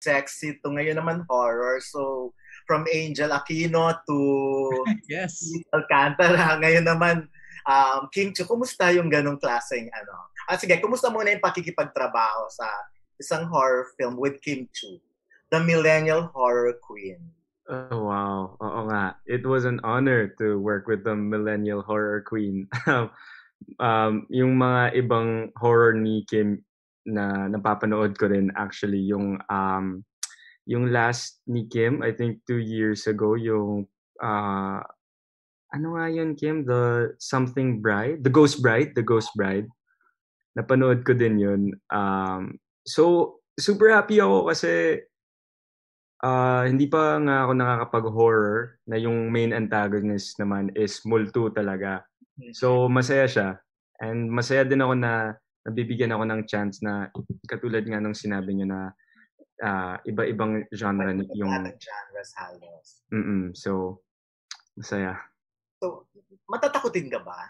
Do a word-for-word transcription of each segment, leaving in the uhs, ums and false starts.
sexy to, ngayon naman horror. So, from Angel Aquino to yes. Alcantara, ngayon naman, um, Kim Chu, kumusta yung ganong klaseng ano? At sige, kumusta muna yung pakikipagtrabaho sa isang horror film with Kim Chu, the millennial horror queen? Oh, wow. Oo nga. It was an honor to work with the millennial horror queen. um, yung mga ibang horror ni Kim na napapanood ko rin actually, yung um, yung last ni Kim, I think two years ago, yung uh, ano nga yun, Kim? The Something Bride? The Ghost Bride? The Ghost Bride. Napanood ko din yun. Um, so, super happy ako kasi uh, hindi pa nga ako nakakapag-horror na yung main antagonist naman is multo talaga. So, masaya siya. And masaya din ako na nabibigyan ako ng chance na katulad nga nung sinabi niyo na uh, iba-ibang genre yung... Iba-ibang genres halos. Mm-mm. So, masaya. So, matatakotin ka ba?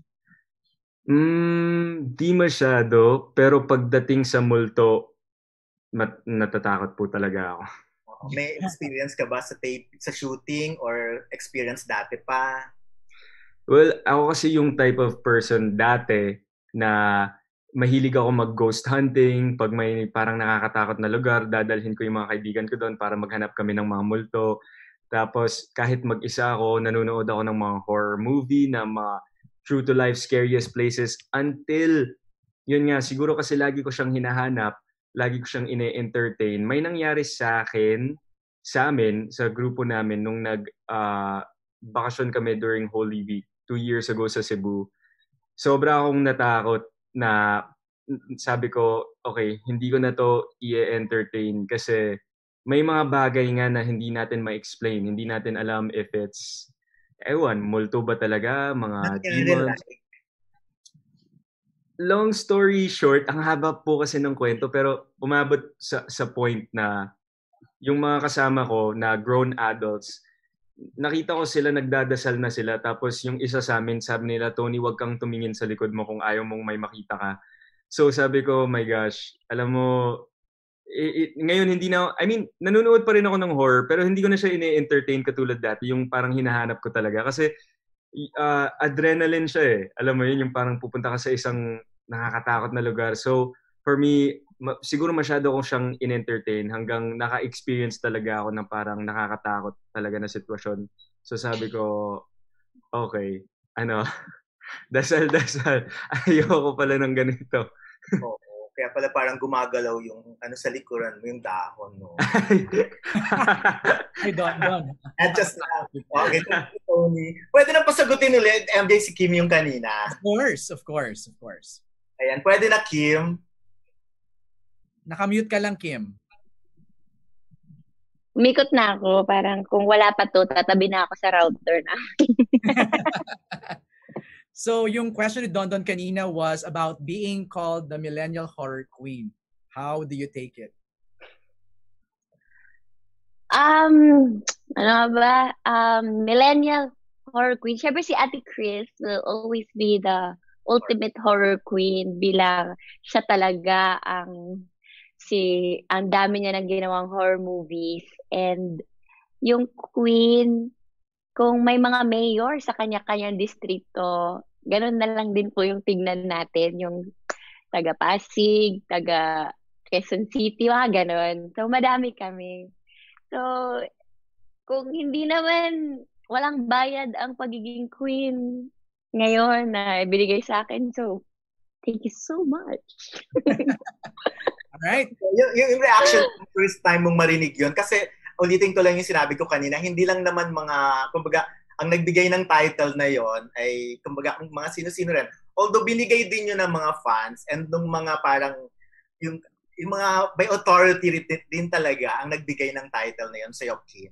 Mm, di masyado. Pero pagdating sa multo, mat- natatakot po talaga ako. May experience ka ba sa tape, sa shooting, or experience dati pa? Well, ako kasi yung type of person dati na mahilig ako mag-ghost hunting. Pag may parang nakakatakot na lugar, dadalhin ko yung mga kaibigan ko doon para maghanap kami ng mga multo. Tapos kahit mag-isa ako, nanonood ako ng mga horror movie na mga true-to-life scariest places until, yun nga, siguro kasi lagi ko siyang hinahanap, lagi ko siyang ine-entertain. May nangyari sa akin, sa amin, sa grupo namin, nung nag-bakasyon uh, kami during Holy Week, two years ago sa Cebu. Sobra akong natakot na sabi ko, okay, hindi ko na to i-entertain kasi may mga bagay nga na hindi natin ma-explain. Hindi natin alam if it's, ewan, multo ba talaga, mga demons. Long story short, ang haba po kasi ng kwento, pero umabot sa, sa point na yung mga kasama ko na grown adults, nakita ko sila nagdadasal na sila. Tapos yung isa sa amin, sabi nila, Tony, wag kang tumingin sa likod mo kung ayaw mong may makita ka. So sabi ko, oh my gosh, alam mo, it, it, ngayon hindi na, I mean, nanonood pa rin ako ng horror, pero hindi ko na siya ine-entertain katulad dati, yung parang hinahanap ko talaga. Kasi uh, adrenaline siya eh. Alam mo yun, yung parang pupunta ka sa isang nakakatakot na lugar. So, for me, ma- siguro masyado akong siyang in-entertain hanggang naka-experience talaga ako ng parang nakakatakot talaga na sitwasyon. So, sabi ko, okay, ano, dasal-dasal. Ayoko pala ng ganito. Oo. Kaya pala parang gumagalaw yung ano sa likuran mo, yung dahon, no? Ay, Don, Don. At just now. Okay, Tony. Pwede na pasagutin ulit, M J, si Kim yung kanina. Of course, of course, of course. Ayan, pwede na, Kim. Nakamute ka lang, Kim. Umikot na ako. Parang kung wala pa to, tatabi na ako sa router na. So, yung question ni Don Don kanina was about being called the millennial horror queen. How do you take it? Um, ano ba? Um, millennial horror queen. Siyempre si Ate Chris will always be the ultimate horror queen bilang siya talaga ang si ang dami niya nang ginawang horror movies, and yung queen, kung may mga mayor sa kanya-kanyang distrito, ganun na lang din po yung tignan natin, yung taga Pasig, taga Quezon City, mga ganun. So, madami kami. So, kung hindi naman walang bayad ang pagiging queen ngayon na ibinigay sa akin, so, thank you so much. Alright. Yung, yung reaction, first time mong marinig yun, kasi ulitin ko lang yung sinabi ko kanina, hindi lang naman mga, kumbaga, ang nagbigay ng title na yon ay, kumbaga, mga sino-sino rin. Although, binigay din yun ng mga fans and ng mga parang, yung, yung mga by authority din talaga ang nagbigay ng title na yon sa Kim.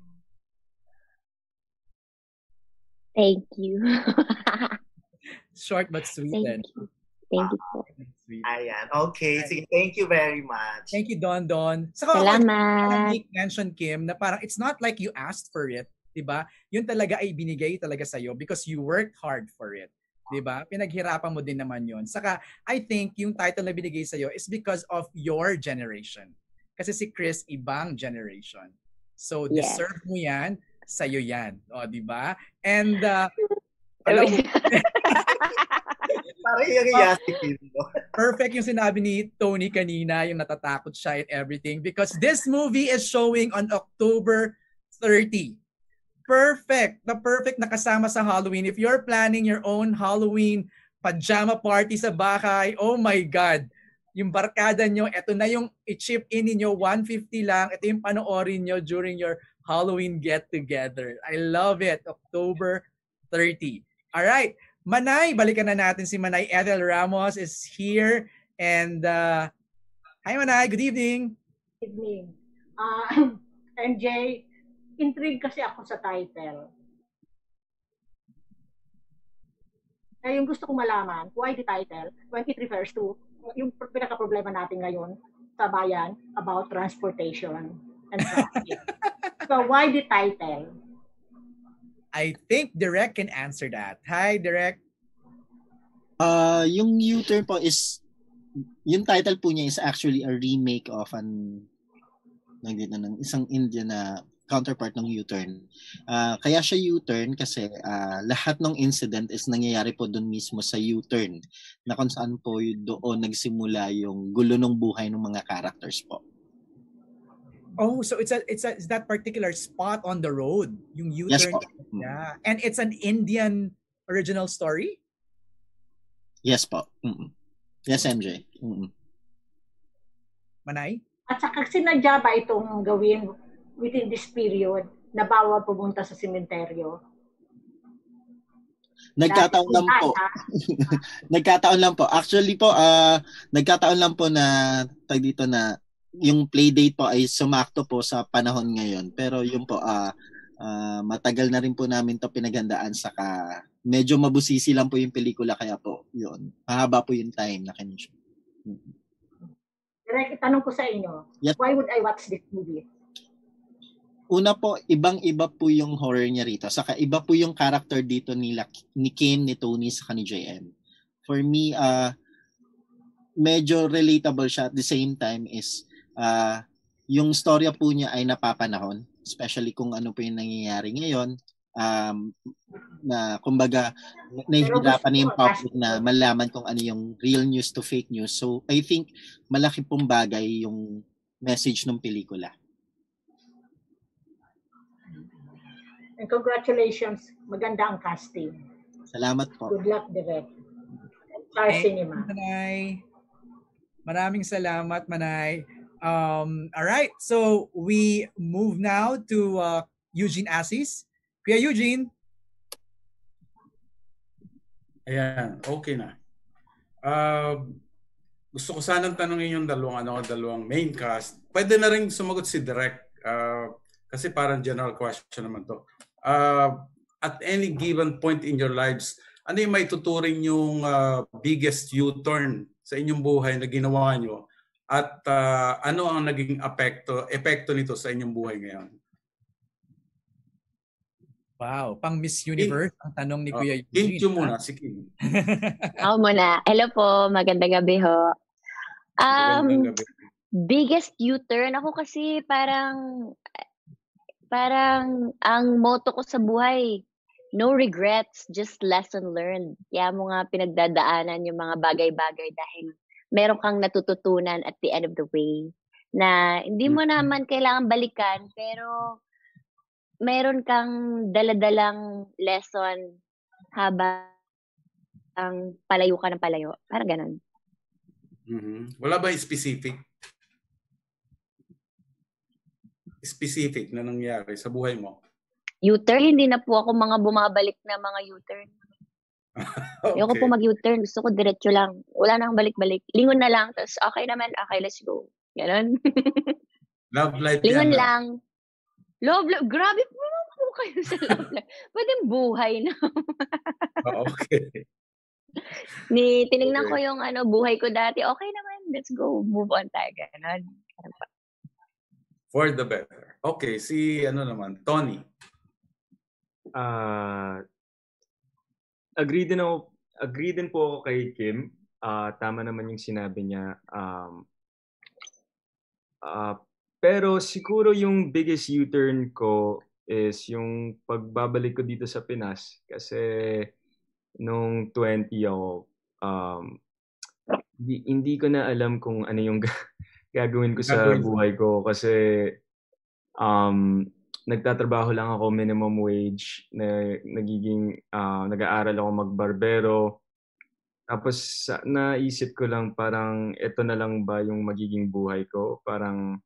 Thank you. Short but sweet. Thank then. you. Thank you po. Ayan. Okay. Sige, thank you very much. Thank you, Don Don. Saka, salamat. Like mention, Kim, na parang it's not like you asked for it, diba? Yun talaga ay binigay talaga sa'yo because you worked hard for it. Diba? Pinaghirapan mo din naman yun. Saka, I think yung title na binigay sa'yo is because of your generation. Kasi si Chris, ibang generation. So, Yes. deserve mo yan, sa'yo yan. O, di ba? And, uh, alam mo, Parang yung yasikin mo. perfect yung sinabi ni Tony kanina, yung natatakot siya and everything, because this movie is showing on October thirtieth. Perfect. The perfect nakasama sa Halloween. If you're planning your own Halloween pajama party sa bahay, oh my God. Yung barkada nyo, ito na yung i-chip in ninyo, one fifty lang. Ito yung panoorin nyo during your Halloween get-together. I love it. October thirtieth. Alright. Manay, balikan na natin si Manay. Ethel Ramos is here. And, uh, hi Manay, good evening. Good evening. Uh, M J, intrigued kasi ako sa title. Kaya yung gusto kong malaman, why the title, when it refers to yung pinaka-problema natin ngayon sa bayan about transportation and traffic. So why the title? I think Direk can answer that. Hi, Direk. Uh, yung U-turn po is, yung title po niya is actually a remake of an ng isang Indian na counterpart ng U-turn. Uh, kaya siya U-turn kasi uh, lahat ng incident is nangyayari po doon mismo sa U-turn na kung saan po doon nagsimula yung gulo ng buhay ng mga characters po. Oh, so it's a it's a it's that particular spot on the road, yung U-turn. Yes po. Yeah. And it's an Indian original story? Yes po. Mm-mm. Yes, M J. Mm-mm. Manay? At saka sinadya ba itong gawin within this period na bawal pumunta sa sementeryo? Nagkataon lang po. Nagkataon lang po. Actually po, uh, nagkataon lang po na tag dito na yung play date po ay sumakto po sa panahon ngayon. Pero yun po, uh, uh, matagal na rin po namin to pinaghandaan, saka medyo mabusisi lang po yung pelikula, kaya po yun. Mahaba po yung time na kinisyo. Direk, itanong ko sa inyo, yes. Why would I watch this movie? Una po, ibang-iba po yung horror niya rito. Saka iba po yung character dito ni, ni Kim, ni Tony, saka ni J M. For me, uh, medyo relatable siya at the same time is uh, yung storya po niya ay napapanahon. Especially kung ano po yung nangyayari ngayon. Um, na kumbaga, nahihirapan na yung public na malaman kung ano yung real news to fake news. So, I think malaki pong bagay yung message ng pelikula. And congratulations, maganda ang casting. Salamat po. Good luck, Direk. Star Hey, Cinema. Manay. Maraming salamat, Manay. Um, all right, so we move now to uh, Eugene Assis. Kuya Eugene. Ayan, okay na. Uh, gusto ko sanang tanongin yung dalawang, ano, dalawang main cast. Pwede na rin sumagot si Direk uh, kasi parang general question naman to. Uh, at any given point in your lives, ano yung may tuturing yung uh, biggest U-turn sa inyong buhay na ginawa nyo? At uh, ano ang naging epekto, epekto nito sa inyong buhay ngayon? Wow, pang Miss Universe ang tanong ni Kuya uh, Eugene. Kim muna, ha? si Kim. Ako muna. Hello po, magandang gabi ho. Um, magandang gabi. Biggest U-turn ako kasi parang parang ang motto ko sa buhay, no regrets, just lesson learned. Kaya mo nga pinagdadaanan yung mga bagay-bagay dahil meron kang natututunan at the end of the way na hindi mo naman kailangan balikan, pero meron kang daladalang lesson habang palayo ka ng palayo. Parang ganun. Mm-hmm. Wala ba specific? Specific na nangyari sa buhay mo? U-turn, hindi na po ako mga bumabalik na mga U-turn. Okay. Ayoko po mag-U-turn. Gusto ko diretso lang. Wala nang balik-balik. Lingon na lang. Tapos okay naman. Okay, let's go. Ganon. Love life Lingon yan, lang. Love life. Grabe po po kayo sa love life. Pwede buhay na. Okay. Ni, tinignan okay. ko yung ano, buhay ko dati. Okay naman. Let's go. Move on tayo. Ganon. For the better. Okay, si ano naman, Tony. Uh, agree din ako, agree din po ako kay Kim. Uh, tama naman yung sinabi niya. Um, uh, Pero siguro yung biggest U-turn ko is yung pagbabalik ko dito sa Pinas. Kasi nung twenty ako, um, di, hindi ko na alam kung ano yung gagawin ko sa Gagawin. buhay ko. Kasi um, nagtatrabaho lang ako minimum wage, na, nagiging, uh, nag-aaral ako magbarbero. Tapos sa- naisip ko lang parang ito na lang ba yung magiging buhay ko? Parang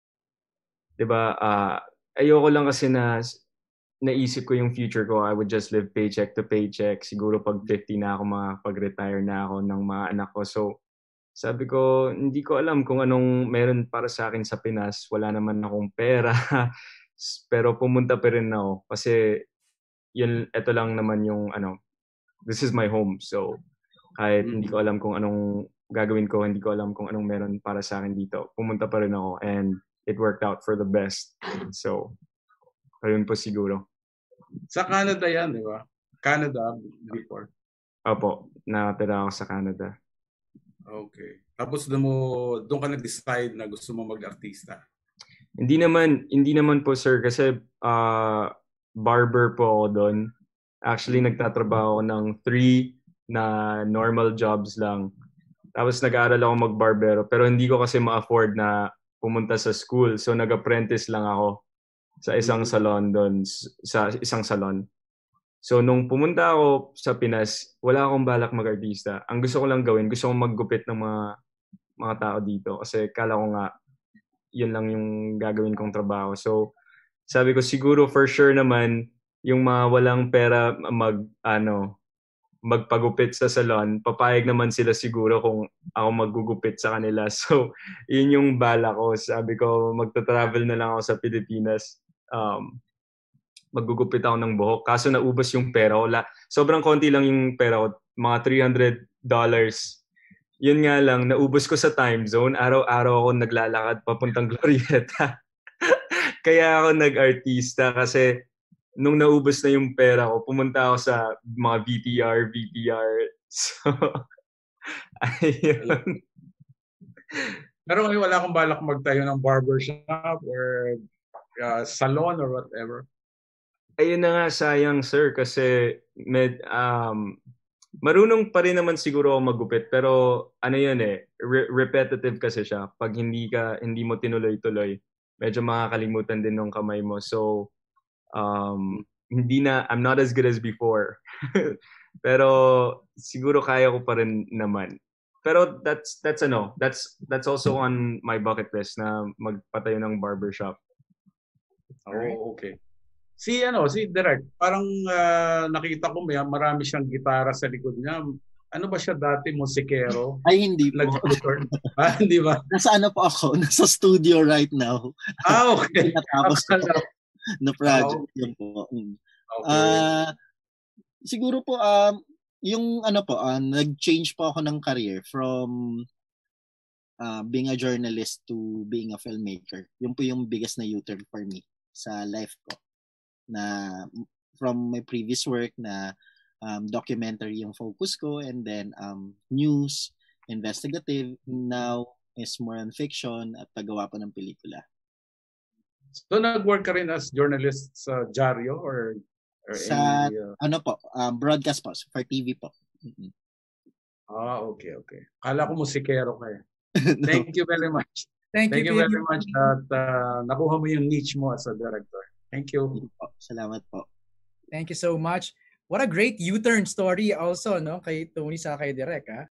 'di ba, ah, ayoko lang kasi na naisip ko yung future ko, I would just live paycheck to paycheck. Siguro pag fifty na ako, makapag-retire na ako ng mga anak ko. So, sabi ko, hindi ko alam kung anong meron para sa akin sa Pinas. Wala naman akong pera. Pero pumunta pa rin ako kasi yun, ito lang naman yung ano, this is my home. So, kahit hindi ko alam kung anong gagawin ko, hindi ko alam kung anong meron para sa akin dito, pumunta pa rin ako, and it worked out for the best. So, ayun po siguro. Sa Canada yan, di ba? Canada before. Opo, nakatira ako sa Canada. Okay. Tapos doon mo, doon ka nag-decide na gusto mo mag-artista? Hindi naman, hindi naman po sir, kasi uh, barber po ako doon. Actually, nagtatrabaho ako ng three na normal jobs lang. Tapos nag-aaral ako mag-barbero, pero hindi ko kasi ma-afford na pumunta sa school. So nag-apprentice lang ako sa isang salon doon, sa isang salon. So nung pumunta ako sa Pinas, wala akong balak mag-artista. Ang gusto ko lang gawin, gusto kong maggupit ng mga mga tao dito kasi kala ko nga yun lang yung gagawin kong trabaho. So sabi ko siguro for sure naman yung mga walang pera mag ano magpagupit sa salon, papayag naman sila siguro kung ako maggugupit sa kanila. So, yun yung bala ko. Sabi ko, magta-travel na lang ako sa Pilipinas. Um, maggugupit ako ng buhok. Kaso naubos yung pera ko. Sobrang konti lang yung pera ko. Mga three hundred dollars. Yun nga lang, naubos ko sa time zone. Araw-araw ako naglalakad papuntang Glorieta. Kaya ako nag-artista kasi nung naubos na yung pera ko, pumunta ako sa mga V T R, V T R. So, ayun. Pero ngayon wala akong balak magtayo ng barbershop or uh, salon or whatever. Ayun na nga, sayang sir, kasi med, um, marunong pa rin naman siguro ako magupit, pero ano yun eh, re- repetitive kasi siya. Pag hindi ka, hindi mo tinuloy-tuloy, medyo makakalimutan din ng kamay mo. So, um, hindi na, I'm not as good as before. Pero siguro kaya ko pa rin naman. Pero that's that's ano, that's that's also on my bucket list na magpatayo ng barbershop. Oh, okay. Si ano, si Direk, parang uh, nakita ko may marami siyang gitara sa likod niya. Ano ba siya dati, musikero? Ay, hindi po. Ah, hindi ba? Nasa ano po ako? Nasa studio right now. Ah, okay. Natapos ko na project oh, okay. Yun po. Okay. Uh, siguro po, um, yung ano po, uh, nag-change po ako ng career from uh, being a journalist to being a filmmaker. Yun po yung biggest na U-turn for me sa life ko. Na from my previous work na um, documentary yung focus ko, and then um, news, investigative, now is more on fiction at paggawa po ng pelikula. So nag-work ka rin as journalist sa Diaryo or, or sa any, uh... ano po, um, broadcast po for T V po. Mm-hmm. Ah, okay, okay. Kala ko musikero ka eh. No. Thank you very much. Thank, Thank you, you very much at uh, nakuha mo yung niche mo as a director. Thank you. Salamat po. Thank you so much. What a great U-turn story also, no, kay Tony sa kay Direk, ha?